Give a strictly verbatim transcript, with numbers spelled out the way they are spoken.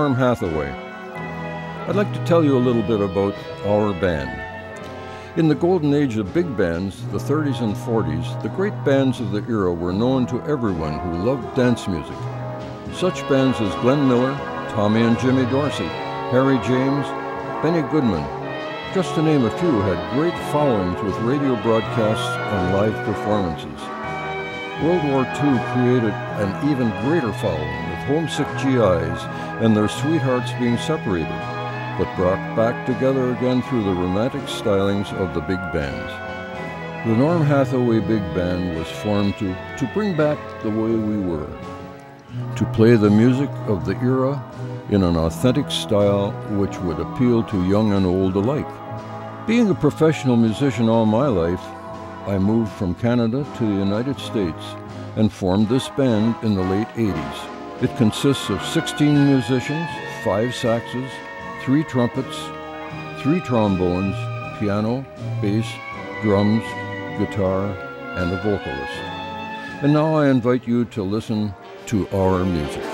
Norm Hathaway. I'd like to tell you a little bit about our band. In the golden age of big bands, the thirties and forties, the great bands of the era were known to everyone who loved dance music. Such bands as Glenn Miller, Tommy and Jimmy Dorsey, Harry James, Benny Goodman, just to name a few, had great followings with radio broadcasts and live performances. World War Two created an even greater following, with homesick G Is and their sweethearts being separated, but brought back together again through the romantic stylings of the big bands. The Norm Hathaway Big Band was formed to, to bring back the way we were, to play the music of the era in an authentic style which would appeal to young and old alike. Being a professional musician all my life, I moved from Canada to the United States and formed this band in the late eighties. It consists of sixteen musicians, five saxes, three trumpets, three trombones, piano, bass, drums, guitar, and a vocalist. And now I invite you to listen to our music.